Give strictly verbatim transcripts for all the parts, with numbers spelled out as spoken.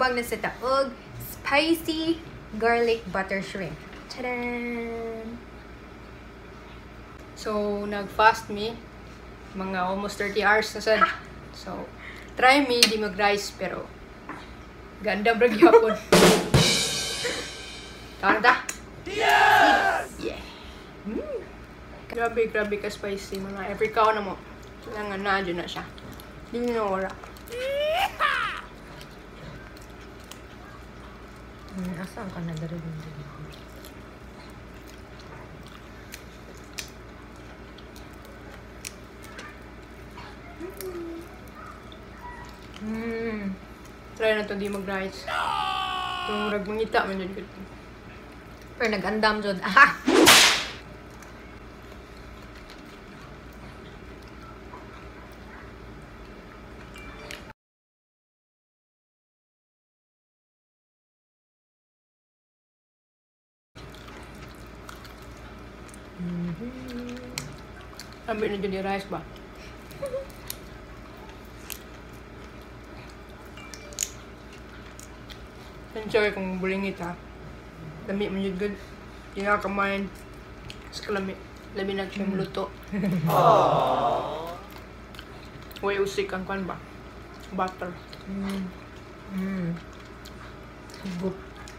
mukbang na sa taog spicy garlic butter shrimp. Tadaan! So, nag-fast me. Mga almost thirty hours na sad. So, try me, di mag-rice, pero ganda brag yapon. Kanta? Yes! Yeah! Mm. Grabe, grabe ka spicy. Mga every cow na mo. Kailangan na, dyan na siya. Hindi nyo nawala. Hmm, asaan ka na dari din? Hmm. Try na to di mag-rice. Kung ragmangita man dyan. Pero nag-andam dyan. Aha! Ambil na dyan yung rice ba? Enjoy kung bulingit ha. Lami man yun good. Yung nakakamain. Mas kalami. Lami na siya maluto. Way usik ang kan ba? Butter. Mm. Mm. Good.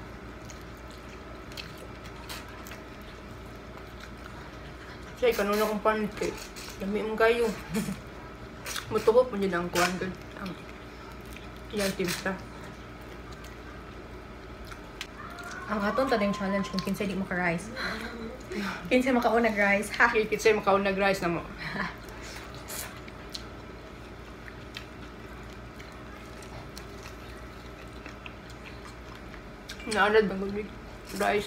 Siya, kanuna kong pancake. Lami mong kayo. Mutuhop mo yun ang kuhan good. Ang iyang timsa. Ang atong tading challenge kung kinsa di mo ka-rice. Kinsa makaunag rice. Ha! Kaya kitsa makaunag rice na mo. Naanad bang gumig rice?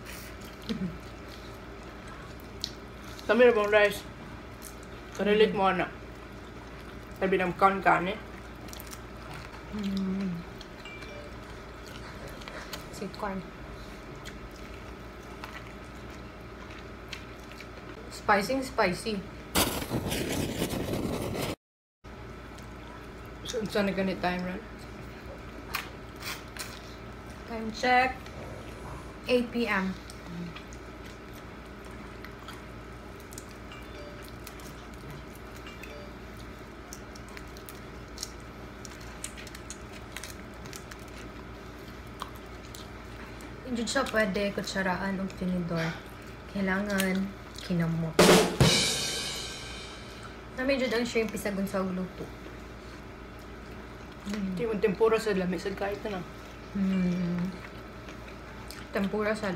Kami na bang rice? Karelate mo na. Sabi ng kan-kan eh. Mm. Sweet corn. Spicy, spicy. So, saan na ganit time run? Time check. eight p m Hindi siya pwede kutsaraan o tinidor. Kailangan kinamot. Na medyo ang shrimp isagun sa luto. Hindi mo tempura sa lamig sa kahit na. Hmm. Tempura sad.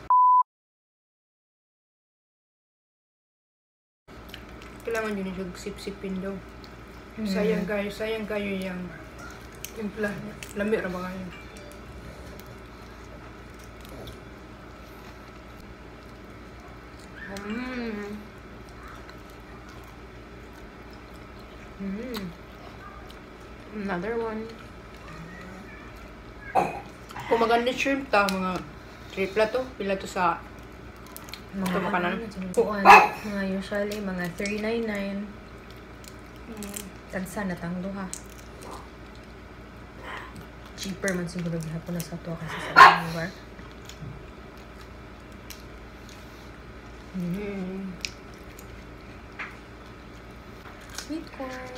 Kailangan yun yung sip-sipin daw. Mm. Sayang kayo, sayang kayo yung timpla. Lamig na ba kayo? Mm. Mm. Another one. Kung maganda shrimp ta, mga tripla to, pila to sa Mga ito makanan. kuan, mga usually mga three ninety-nine. Mm. Tagsa na tang duha. Cheaper man siguro gihapon na sa to kasi sa lugar. Mm. Sweet corn.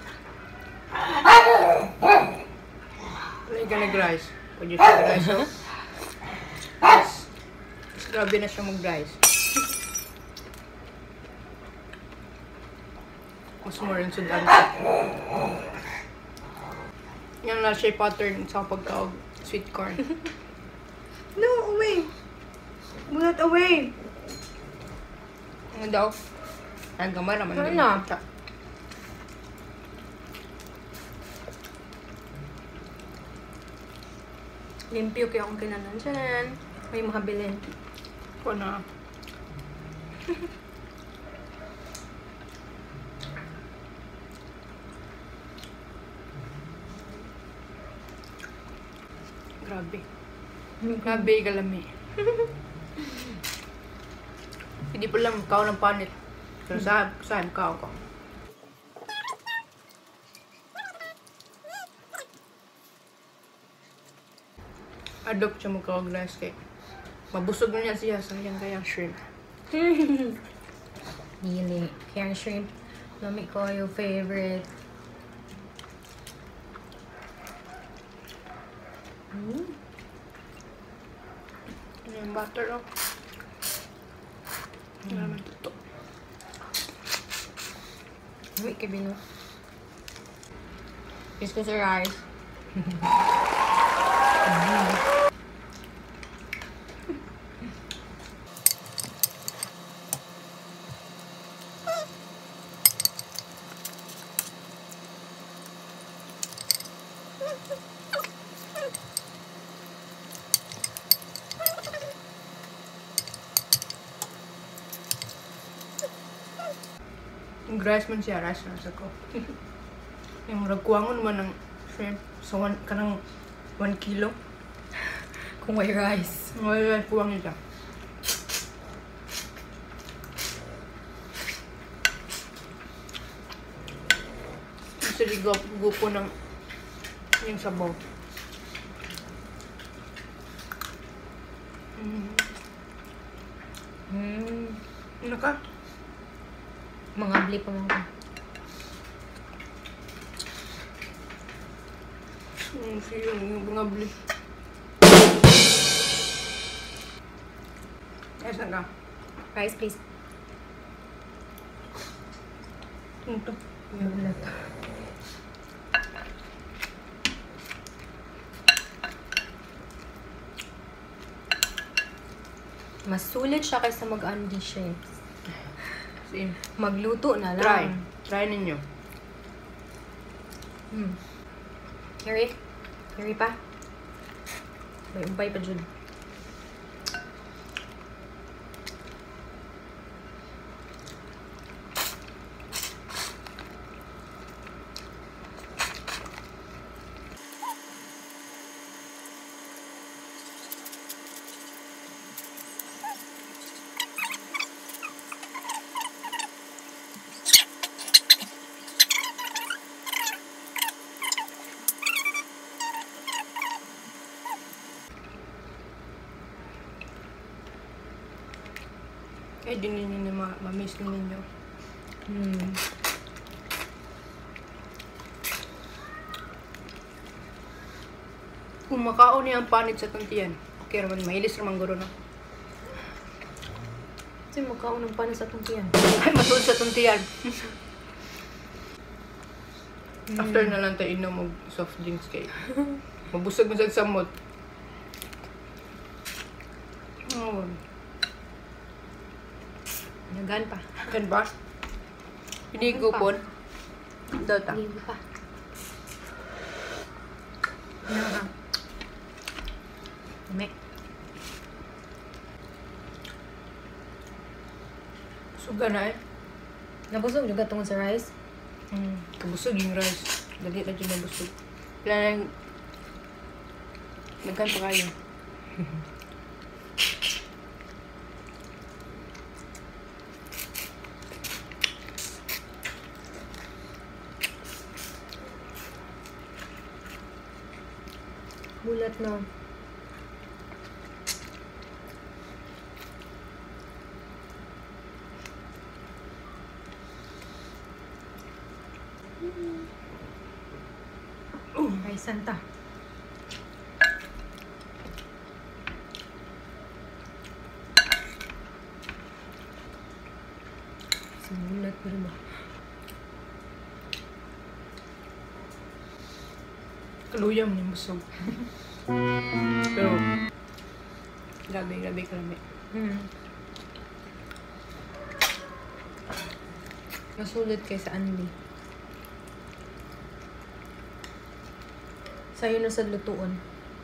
Like ka nag-rice. Pag you siya nag-rice, oh. Yes. Grabe na siya mag-rice. Mas more rin sudan. Yan na siya pattern sa pagkaog sweet corn. No, away! Bulat away! Ano daw? Ang gamay naman. Ano din na? siya. Limpyo kaya akong kinanan dyan. May makabilin. Ko na. Grabe. Grabe, galami. Hindi pa lang kao ng panit. Pero saan, saan kao ko? adopt siya mo kawag rice kay mabusog na niya siya sayang kayang shrimp. Dili. Kaya ang shrimp, nami ko yung favorite. Mm. Ano yung butter, oh. Ano naman ito? Nami kibino. Kiss ko sa rice. Yung rice man siya, rice na sa ko. Yung ragkuangon man ng shrimp sa one, kanang one kilo. Kung may rice. Ngayon rice kuwang niya. Kasi di gupo ng yung sabaw. Mm. Mm. Ano ka? Mga bli pa mga. Mm, siya yung mga bli. Asan ka? Rice, please. Ito. Bulat. Mas sulit siya kaysa mag-ano di shrimps. Same. Magluto na lang. Try. Try ninyo. Hmm. Carry? Carry pa? May umpay pa dyan. Eh, din ninyo na ma- ma-miss din ninyo. Hmm. Kung makaon niya ang panit sa tuntiyan, okay naman, mahilis naman guro na. Kasi magkaon ng paano sa tungkiyan. Ay, matul sa tuntiyan. After na lang tayo inom og soft drinks kay. Mabusog mo sa samot. Oh, Nagan pa. kan ba? Pinigo po. Dota. Hindi pa. Ano ka? Dami. Suga na eh. Nabusog juga tungkol sa rice. Hmm, kabusog yung rice. Dali na dyan nabusog. Wala na yung... Nagkan pa kayo. Bulat na. Ay, santa. Simulat pa rin ba? Kaluyam ni busog. Pero, grabe, grabe, grabe. Hmm. Masulit kaysa Anli. Sa'yo na sa lutuon.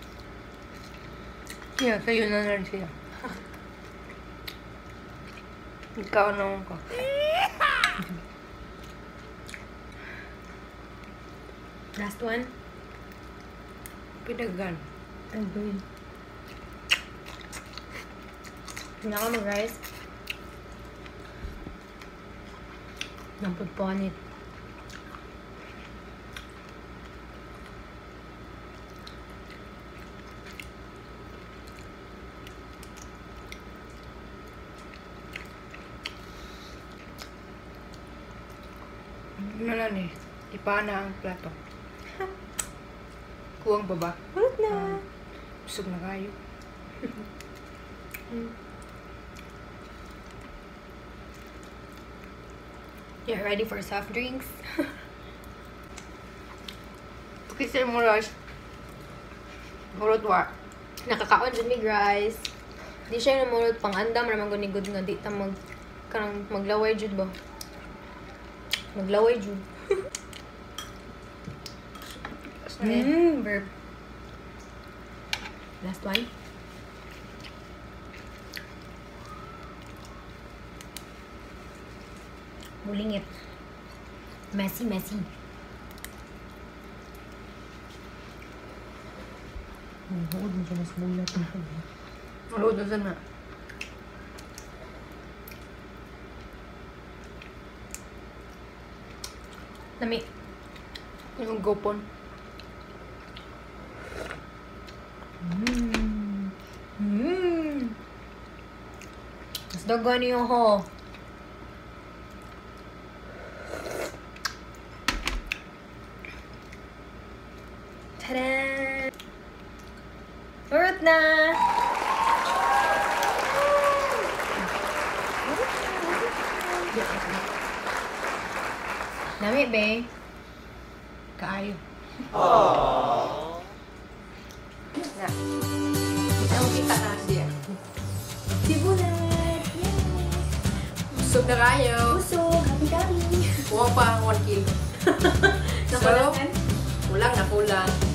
Yeah, kayo na na rin siya. Ikaw naman ko. Last one. Pinagan. Agree. Hindi ka mag-rice. Nampudponit. Ani, ipana ang plato. Kuwang baba. Hulot na. Busog na kayo. You're ready for soft drinks? Kasi mo rice. Murot wa. Nakakaon dyan ni guys. Di siya yung namulot pang andam ramang gunigod nga di ta mag kanang maglaway jud ba? Maglaway jud. Mmm, verb. Last one. Mulingit. Messy, messy. Ang huwag mo siya mas mulat. Murot na sana. Lami. Yung gopon. Mmm. Mmm. Mas dagan niyo ho. Tada! Urut na! Lami, be. Kaayo. Na. Ang kita na siya. Sibulan! Busog na kayo. Busog! Happy kami! Kuha pa ang one kilo. So, kulang na kulang.